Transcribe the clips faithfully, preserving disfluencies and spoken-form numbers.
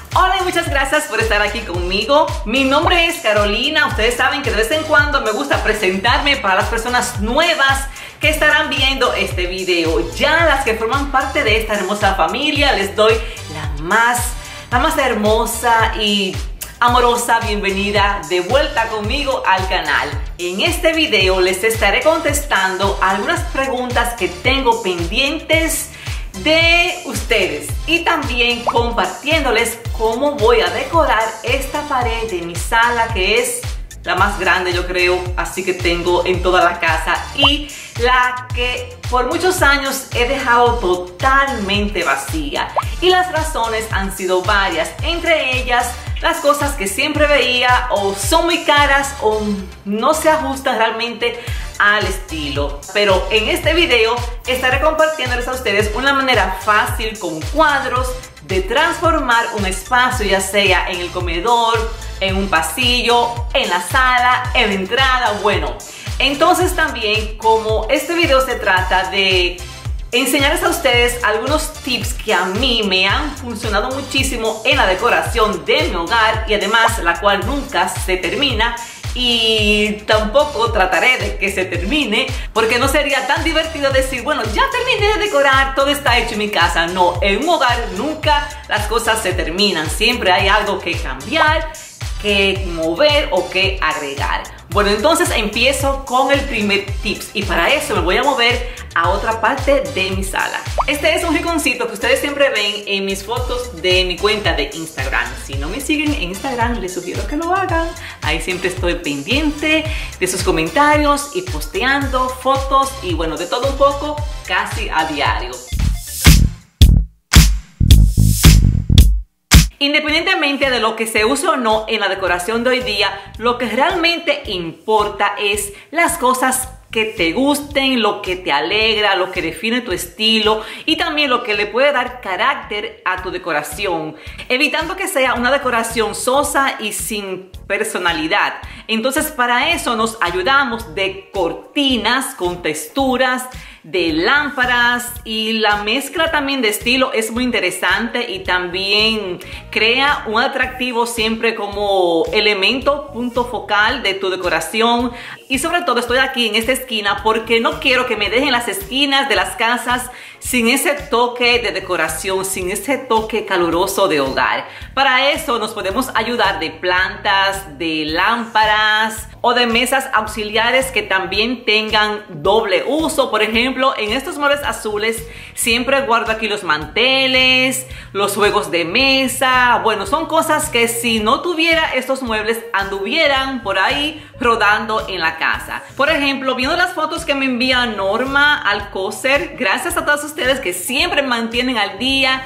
Hola y muchas gracias por estar aquí conmigo. Mi nombre es Carolina. Ustedes saben que de vez en cuando me gusta presentarme para las personas nuevas que estarán viendo este video. Ya las que forman parte de esta hermosa familia, les doy la más, la más hermosa y amorosa bienvenida de vuelta conmigo al canal. En este video les estaré contestando algunas preguntas que tengo pendientes de ustedes y también compartiéndoles cómo voy a decorar esta pared de mi sala, que es la más grande, yo creo, así que tengo en toda la casa, y la que por muchos años he dejado totalmente vacía. Y las razones han sido varias, entre ellas las cosas que siempre veía o son muy caras o no se ajustan realmente al estilo. Pero en este video estaré compartiéndoles a ustedes una manera fácil con cuadros de transformar un espacio, ya sea en el comedor, en un pasillo, en la sala, en la entrada. Bueno, entonces también, como este video se trata de enseñarles a ustedes algunos tips que a mí me han funcionado muchísimo en la decoración de mi hogar, y además la cual nunca se termina y tampoco trataré de que se termine, porque no sería tan divertido decir, bueno, ya terminé de decorar, todo está hecho en mi casa. No, en un hogar nunca las cosas se terminan, siempre hay algo que cambiar, que mover o que agregar. Bueno, entonces empiezo con el primer tips, y para eso me voy a mover a otra parte de mi sala. Este es un rinconcito que ustedes siempre ven en mis fotos de mi cuenta de Instagram. Si no me siguen en Instagram, les sugiero que lo hagan. Ahí siempre estoy pendiente de sus comentarios y posteando fotos y bueno, de todo un poco, casi a diario. Independientemente de lo que se use o no en la decoración de hoy día, lo que realmente importa es las cosas que te gusten, lo que te alegra, lo que define tu estilo y también lo que le puede dar carácter a tu decoración, evitando que sea una decoración sosa y sin personalidad. Entonces, para eso nos ayudamos de cortinas con texturas, de lámparas, y la mezcla también de estilo es muy interesante y también crea un atractivo siempre como elemento, punto focal de tu decoración. Y sobre todo estoy aquí en esta esquina porque no quiero que me dejen las esquinas de las casas sin ese toque de decoración, sin ese toque caluroso de hogar. Para eso nos podemos ayudar de plantas, de lámparas o de mesas auxiliares que también tengan doble uso. Por ejemplo, en estos muebles azules siempre guardo aquí los manteles, los juegos de mesa. Bueno, son cosas que si no tuviera estos muebles anduvieran por ahí rodando en la casa. Por ejemplo, viendo las fotos que me envía Norma Alcócer, gracias a todos ustedes que siempre mantienen al día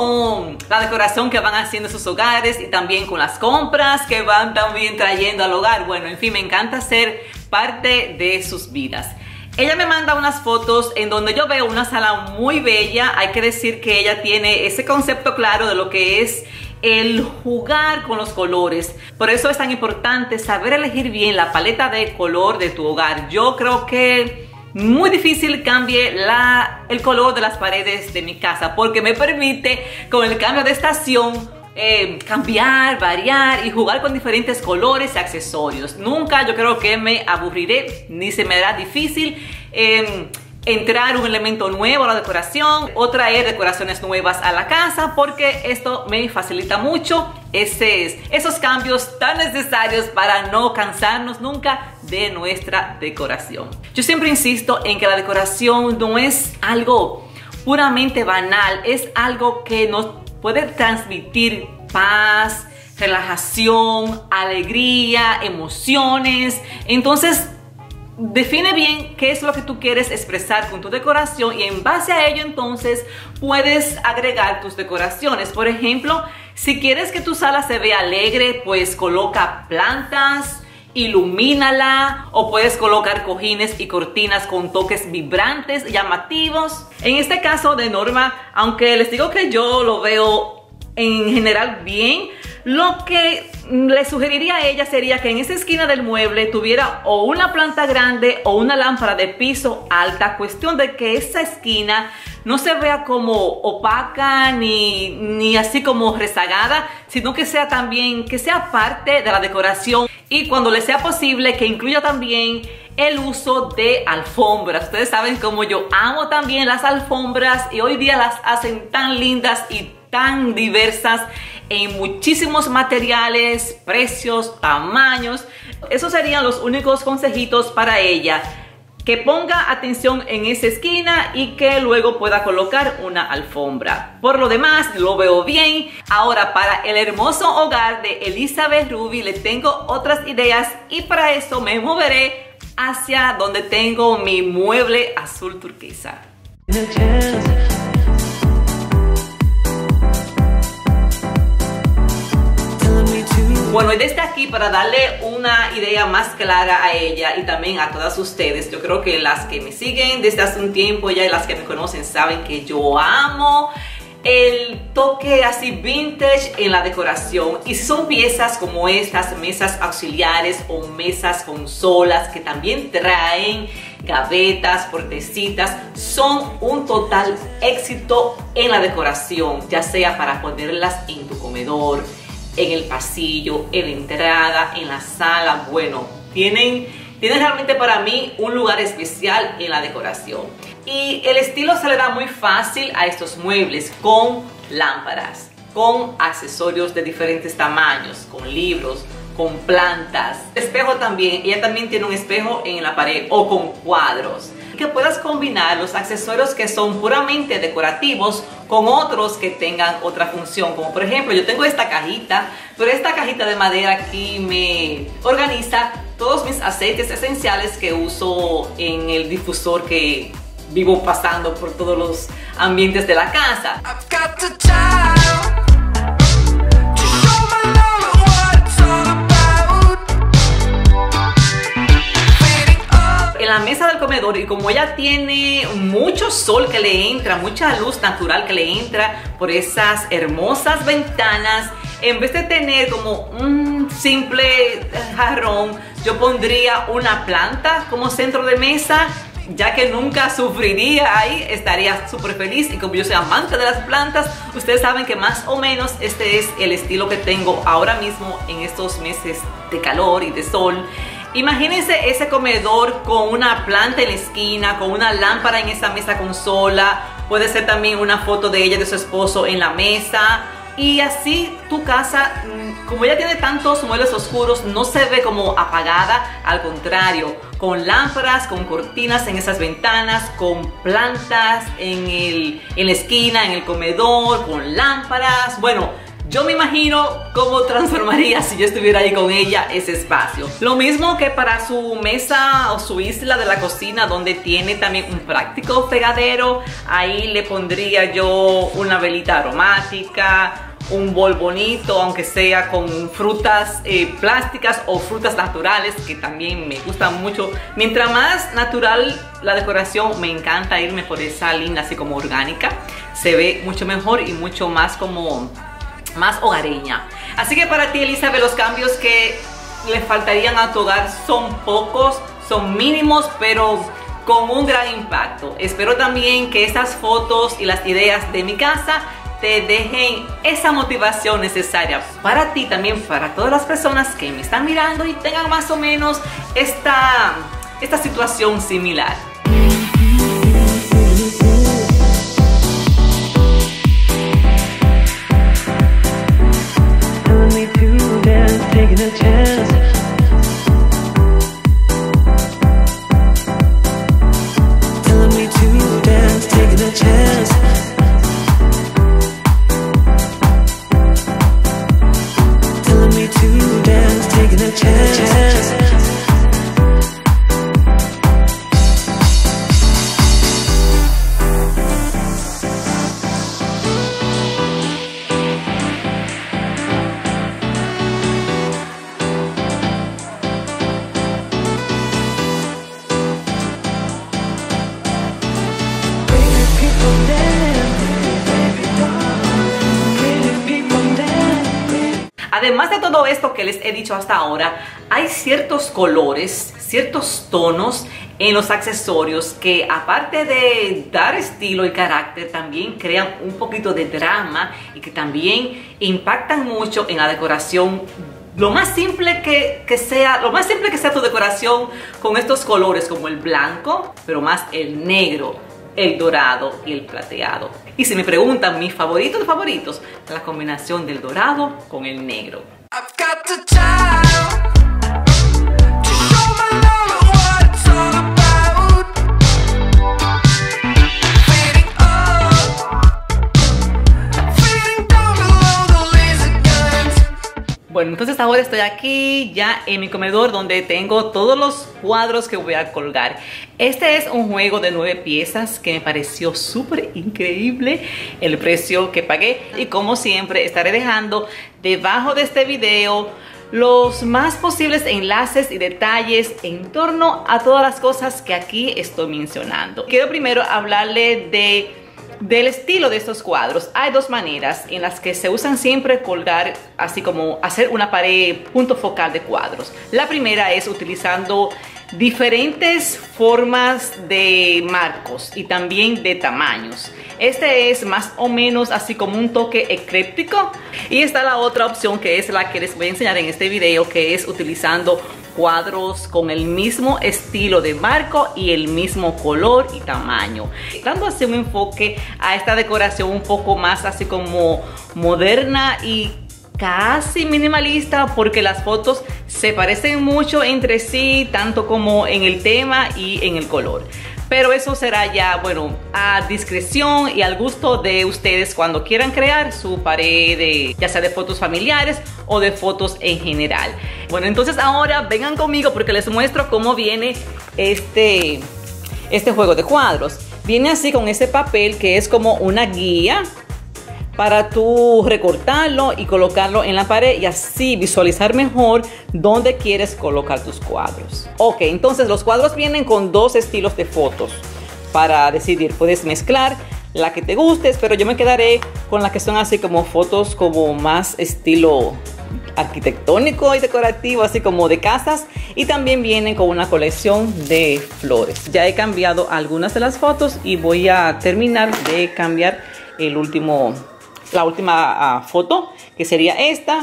con la decoración que van haciendo en sus hogares y también con las compras que van también trayendo al hogar. Bueno, en fin, me encanta ser parte de sus vidas. Ella me manda unas fotos en donde yo veo una sala muy bella. Hay que decir que ella tiene ese concepto claro de lo que es el jugar con los colores. Por eso es tan importante saber elegir bien la paleta de color de tu hogar. Yo creo que muy difícil cambie la, el color de las paredes de mi casa, porque me permite con el cambio de estación eh, cambiar, variar y jugar con diferentes colores y accesorios. Nunca yo creo que me aburriré ni se me hará difícil eh, entrar un elemento nuevo a la decoración o traer decoraciones nuevas a la casa, porque esto me facilita mucho ese, esos cambios tan necesarios para no cansarnos nunca de nuestra decoración. Yo siempre insisto en que la decoración no es algo puramente banal, es algo que nos puede transmitir paz, relajación, alegría, emociones. Entonces, define bien qué es lo que tú quieres expresar con tu decoración y en base a ello entonces puedes agregar tus decoraciones. Por ejemplo, si quieres que tu sala se vea alegre, pues coloca plantas, ilumínala, o puedes colocar cojines y cortinas con toques vibrantes, llamativos. En este caso de Norma, aunque les digo que yo lo veo en general bien, lo que le sugeriría a ella sería que en esa esquina del mueble tuviera o una planta grande o una lámpara de piso alta, cuestión de que esa esquina no se vea como opaca ni, ni así como rezagada, sino que sea también, que sea parte de la decoración, y cuando le sea posible que incluya también el uso de alfombras. Ustedes saben cómo yo amo también las alfombras y hoy día las hacen tan lindas y tan diversas en muchísimos materiales, precios, tamaños. Esos serían los únicos consejitos para ella. Que ponga atención en esa esquina y que luego pueda colocar una alfombra. Por lo demás, lo veo bien. Ahora, para el hermoso hogar de Elizabeth Ruby le tengo otras ideas y para eso me moveré hacia donde tengo mi mueble azul turquesa. Bueno, y desde aquí, para darle una idea más clara a ella y también a todas ustedes, yo creo que las que me siguen desde hace un tiempo ya y las que me conocen saben que yo amo el toque así vintage en la decoración. Y si son piezas como estas, mesas auxiliares o mesas consolas que también traen gavetas, puertecitas, son un total éxito en la decoración, ya sea para ponerlas en tu comedor, en el pasillo, en la entrada, en la sala. Bueno, tienen, tienen realmente para mí un lugar especial en la decoración. Y el estilo se le da muy fácil a estos muebles con lámparas, con accesorios de diferentes tamaños, con libros, con plantas. Espejo también, ella también tiene un espejo en la pared o con cuadros. Que puedas combinar los accesorios que son puramente decorativos con otros que tengan otra función, como por ejemplo yo tengo esta cajita, pero esta cajita de madera aquí me organiza todos mis aceites esenciales que uso en el difusor que vivo pasando por todos los ambientes de la casa. En la mesa del comedor, y como ella tiene mucho sol que le entra, mucha luz natural que le entra por esas hermosas ventanas, en vez de tener como un simple jarrón, yo pondría una planta como centro de mesa, ya que nunca sufriría ahí, estaría súper feliz. Y como yo soy amante de las plantas, ustedes saben que más o menos este es el estilo que tengo ahora mismo en estos meses de calor y de sol. Imagínense ese comedor con una planta en la esquina, con una lámpara en esa mesa consola. Puede ser también una foto de ella y de su esposo en la mesa. Y así tu casa, como ella tiene tantos muebles oscuros, no se ve como apagada. Al contrario, con lámparas, con cortinas en esas ventanas, con plantas en, el, en la esquina, en el comedor, con lámparas. Bueno, yo me imagino cómo transformaría si yo estuviera ahí con ella ese espacio. Lo mismo que para su mesa o su isla de la cocina, donde tiene también un práctico fregadero. Ahí le pondría yo una velita aromática, un bol bonito, aunque sea con frutas eh, plásticas o frutas naturales, que también me gustan mucho. Mientras más natural la decoración, me encanta irme por esa línea así como orgánica. Se ve mucho mejor y mucho más como más hogareña. Así que para ti, Elizabeth, los cambios que le faltarían a tu hogar son pocos, son mínimos, pero con un gran impacto. Espero también que estas fotos y las ideas de mi casa te dejen esa motivación necesaria para ti, también para todas las personas que me están mirando y tengan más o menos esta, esta situación similar. Taking a chance. Telling me to dance, taking a chance. Telling me to dance, taking a chance. Además de todo esto que les he dicho hasta ahora, hay ciertos colores, ciertos tonos en los accesorios que, aparte de dar estilo y carácter, también crean un poquito de drama y que también impactan mucho en la decoración. Lo más simple que, que sea, lo más simple que sea tu decoración con estos colores como el blanco, pero más el negro, el dorado y el plateado. Y si me preguntan mis favoritos de favoritos, la combinación del dorado con el negro. I've got the time to show my love and what it's all about. Fading up, fading down below the laser guns. Bueno, entonces ahora estoy aquí ya en mi comedor donde tengo todos los cuadros que voy a colgar. Este es un juego de nueve piezas que me pareció súper increíble el precio que pagué. Y como siempre estaré dejando debajo de este video los más posibles enlaces y detalles en torno a todas las cosas que aquí estoy mencionando. Quiero primero hablarle de del estilo de estos cuadros. Hay dos maneras en las que se usan siempre colgar, así como hacer una pared punto focal de cuadros. La primera es utilizando diferentes formas de marcos y también de tamaños. Este es más o menos así como un toque ecléptico. Y está la otra opción, que es la que les voy a enseñar en este video, que es utilizando cuadros con el mismo estilo de marco y el mismo color y tamaño, dando así un enfoque a esta decoración un poco más así como moderna y casi minimalista, porque las fotos se parecen mucho entre sí, tanto como en el tema y en el color. Pero eso será ya, bueno, a discreción y al gusto de ustedes cuando quieran crear su pared, de, ya sea de fotos familiares o de fotos en general. Bueno, entonces ahora vengan conmigo porque les muestro cómo viene este, este juego de cuadros. Viene así con ese papel que es como una guía para tú recortarlo y colocarlo en la pared y así visualizar mejor dónde quieres colocar tus cuadros. Ok, entonces los cuadros vienen con dos estilos de fotos para decidir. Puedes mezclar la que te gustes, pero yo me quedaré con las que son así como fotos como más estilo arquitectónico y decorativo, así como de casas, y también vienen con una colección de flores. Ya he cambiado algunas de las fotos y voy a terminar de cambiar el último la última uh, foto, que sería esta,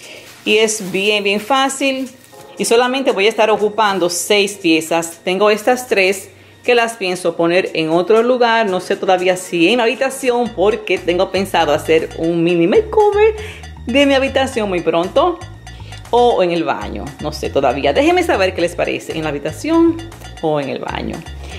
y es bien bien fácil y solamente voy a estar ocupando seis piezas. Tengo estas tres que las pienso poner en otro lugar, no sé todavía si en la habitación, porque tengo pensado hacer un mini makeover de mi habitación muy pronto, o en el baño, no sé todavía. Déjenme saber qué les parece, en la habitación o en el baño.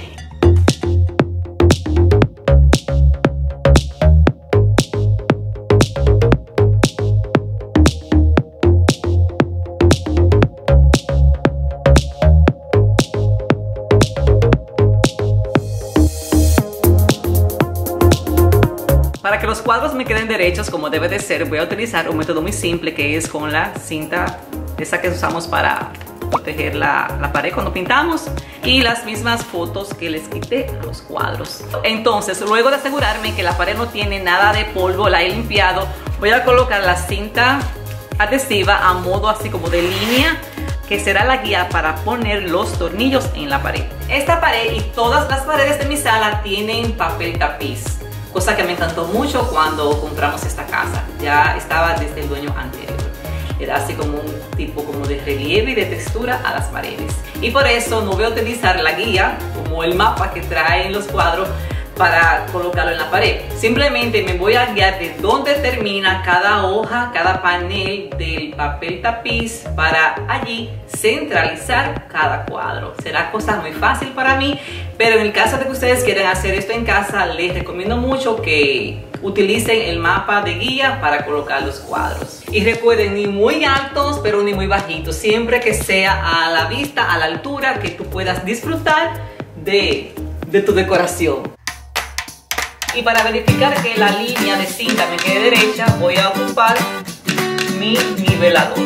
Para que los cuadros me queden derechos como debe de ser, voy a utilizar un método muy simple, que es con la cinta esa que usamos para proteger la, la pared cuando pintamos, y las mismas fotos que les quité a los cuadros. Entonces, luego de asegurarme que la pared no tiene nada de polvo, la he limpiado, voy a colocar la cinta adhesiva a modo así como de línea, que será la guía para poner los tornillos en la pared. Esta pared y todas las paredes de mi sala tienen papel tapiz, cosa que me encantó mucho cuando compramos esta casa. Ya estaba desde el dueño anterior. Le da así como un tipo como de relieve y de textura a las paredes. Y por eso no voy a utilizar la guía como el mapa que traen los cuadros para colocarlo en la pared. Simplemente me voy a guiar de dónde termina cada hoja, cada panel del papel tapiz, para allí centralizar cada cuadro. Será cosa muy fácil para mí, pero en el caso de que ustedes quieran hacer esto en casa, les recomiendo mucho que utilicen el mapa de guía para colocar los cuadros. Y recuerden, ni muy altos pero ni muy bajitos, siempre que sea a la vista, a la altura que tú puedas disfrutar de, de tu decoración. Y para verificar que la línea de cinta me quede derecha, voy a ocupar mi nivelador.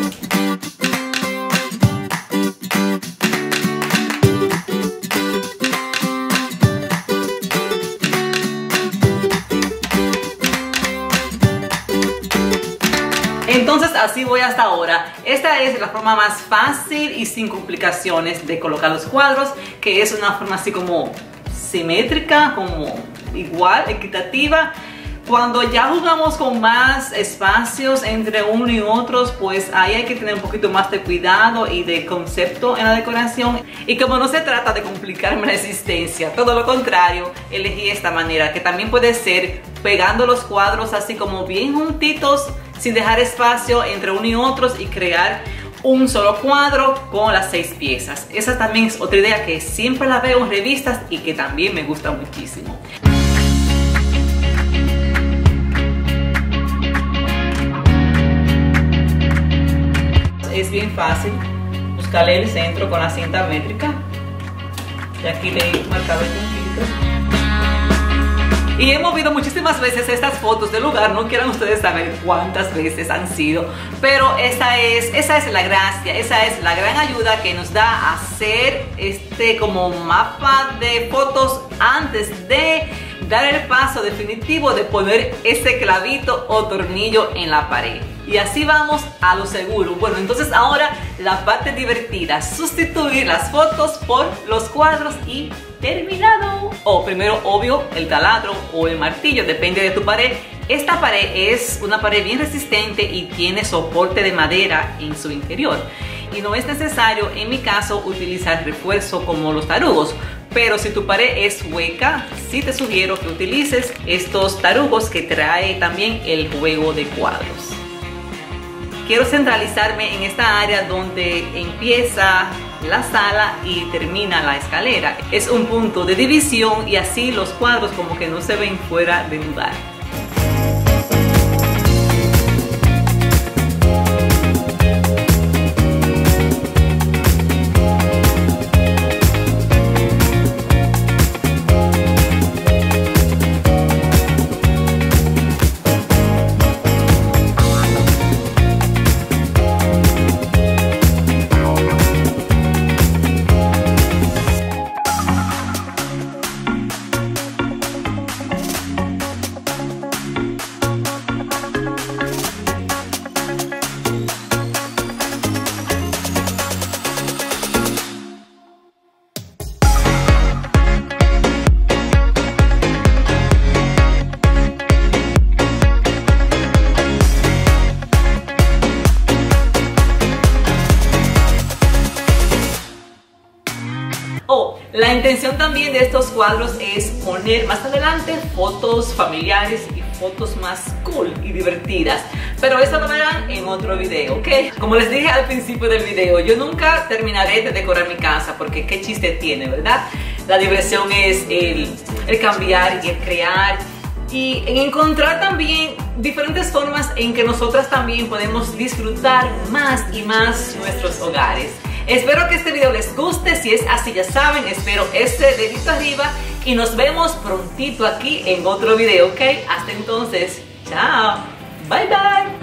Entonces así voy hasta ahora. Esta es la forma más fácil y sin complicaciones de colocar los cuadros, que es una forma así como simétrica, como igual, equitativa. Cuando ya jugamos con más espacios entre uno y otros, pues ahí hay que tener un poquito más de cuidado y de concepto en la decoración. Y como no se trata de complicarme la existencia, todo lo contrario, elegí esta manera, que también puede ser pegando los cuadros así como bien juntitos, sin dejar espacio entre uno y otros, y crear un solo cuadro con las seis piezas. Esa también es otra idea que siempre la veo en revistas y que también me gusta muchísimo. Es bien fácil buscarle el centro con la cinta métrica, y aquí le he marcado el puntito. Y he movido muchísimas veces estas fotos del lugar, no quieran ustedes saber cuántas veces han sido, pero esa es, esa es la gracia, esa es la gran ayuda que nos da hacer este como mapa de fotos antes de dar el paso definitivo de poner ese clavito o tornillo en la pared. Y así vamos a lo seguro. Bueno, entonces ahora la parte divertida, sustituir las fotos por los cuadros y terminado. O primero, obvio, el taladro o el martillo, depende de tu pared. Esta pared es una pared bien resistente y tiene soporte de madera en su interior. Y no es necesario, en mi caso, utilizar refuerzo como los tarugos. Pero si tu pared es hueca, sí te sugiero que utilices estos tarugos que trae también el juego de cuadros. Quiero centralizarme en esta área donde empieza la sala y termina la escalera. Es un punto de división y así los cuadros como que no se ven fuera de lugar. Oh, la intención también de estos cuadros es poner más adelante fotos familiares y fotos más cool y divertidas, pero eso lo verán en otro video, ¿ok? Como les dije al principio del video, yo nunca terminaré de decorar mi casa porque qué chiste tiene, ¿verdad? La diversión es el, el cambiar y el crear y en encontrar también diferentes formas en que nosotras también podemos disfrutar más y más nuestros hogares. Espero que este video les guste. Si es así, ya saben, espero ese dedito arriba y nos vemos prontito aquí en otro video, ¿ok? Hasta entonces, chao, bye bye.